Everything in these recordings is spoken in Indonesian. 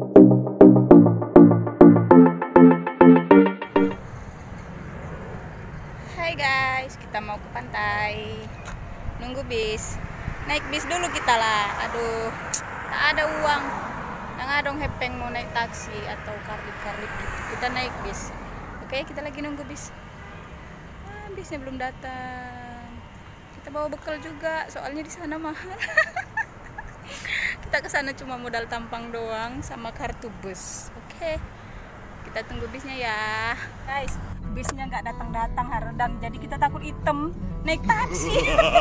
Hai guys, kita mau ke pantai. Nunggu bis. Naik bis dulu kita lah. Aduh, tak ada uang. Yang ada dong hepeng mau naik taksi atau karlip-karlip gitu. Kita naik bis. Oke, kita lagi nunggu bis. Bisnya belum datang. Kita bawa bekal juga, soalnya di sana mahal. Kita ke sana cuma modal tampang doang sama kartu bus. Oke. Kita tunggu bisnya ya. Guys, bisnya nggak datang-datang haredang, jadi kita takut item naik taksi.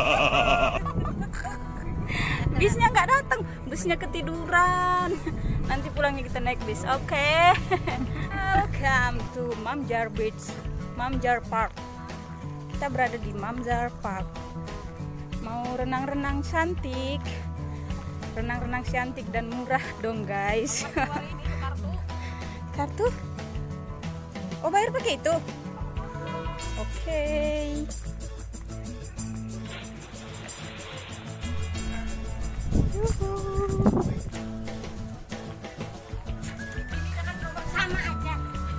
Bisnya nggak datang, busnya ketiduran. Nanti pulangnya kita naik bis. Oke. Welcome to Mamjar Beach, Mamjar Park. Kita berada di Mamjar Park. Mau renang-renang cantik, renang-renang cantik dan murah dong guys. Kartu? Oh, bayar pakai itu? Oke. Sama aja.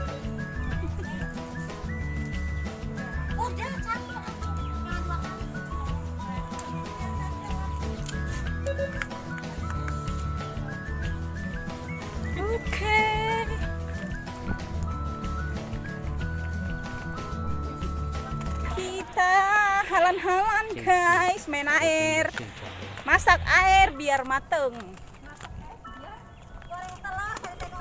Udah satu. Oke. Kita halan-halan guys, main air. Masak air biar mateng. Goreng telur,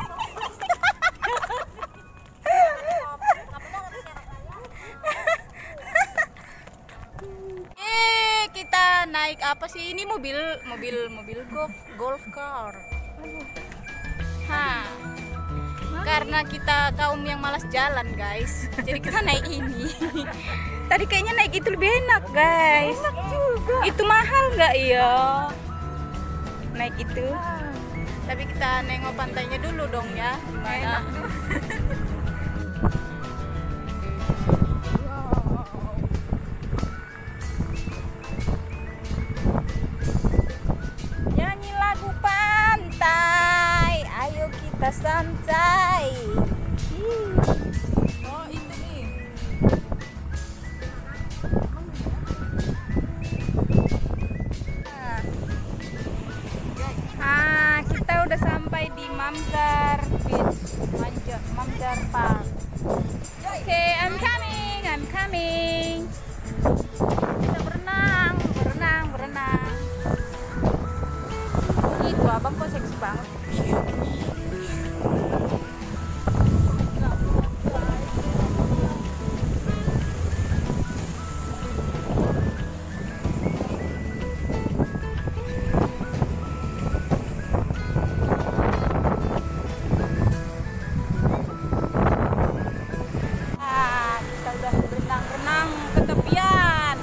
Kita naik apa sih? Ini mobil golf car. Karena kita kaum yang malas jalan guys, jadi kita naik ini. Tadi kayaknya naik itu lebih enak guys. Enak juga. Itu mahal nggak ya? Naik itu. Tapi kita nengok pantainya dulu dong ya. Gimana? Nyanyi lagu pantai, ayo kita santai. Oh itu nih. Kita udah sampai di Mamjar Beach, Mamjar Park. Oke, I'm coming. Kita berenang. Itu abang kok seksi banget. Kita udah berenang ke tepian.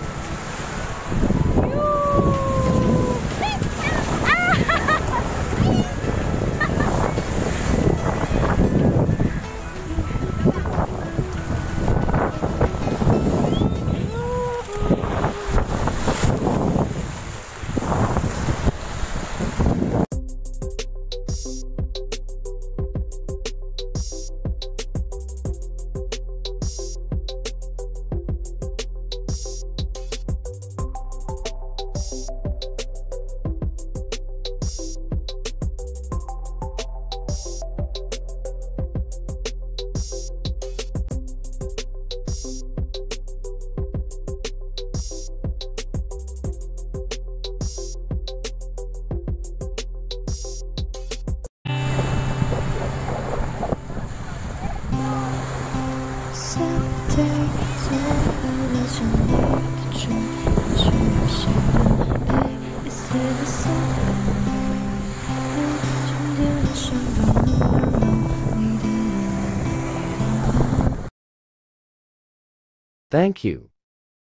Thank you.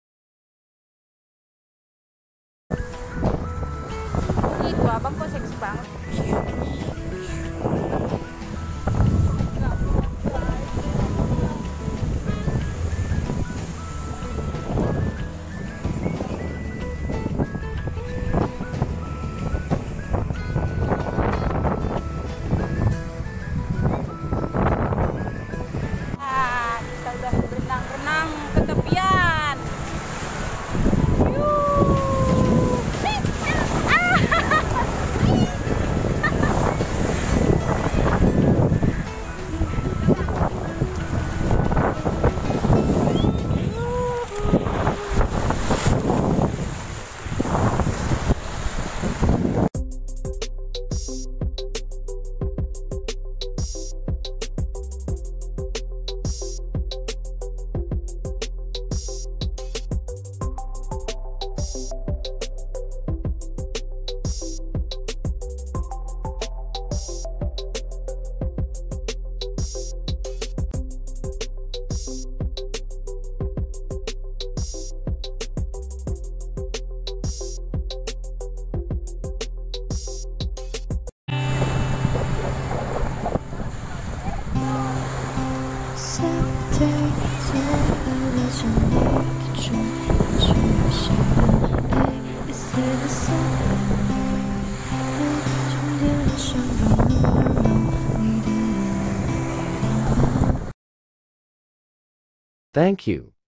Itu abang kok seksi banget. Thank you.